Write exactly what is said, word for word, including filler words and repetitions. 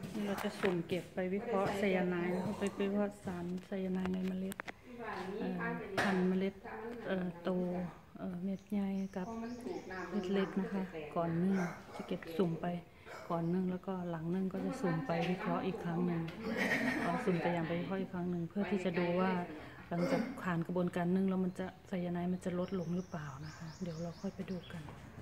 นี่เราจะสุ่มเก็บไปวิเคราะห์ไซยาไนด์นะคะไปวิเคราะห์สารไซยาไนด์ในเมล็ดพันธุ์เมล็ดโตเม็ดใหญ่กับเม็ดเล็กนะคะก่อนนึ่งจะเก็บสุ่มไปก่อนนึ่งแล้วก็หลังนึ่งก็จะสุ่มไปวิเคราะห์อีกครั้งหนึ่งสุ่มตัวอย่างไปวิเคราะห์อีกครั้งหนึ่งเพื่อที่จะดูว่าหลังจากผ่านกระบวนการนึ่งแล้วมันจะไซยาไนด์มันจะลดลงหรือเปล่านะคะเดี๋ยวเราค่อยไปดูกัน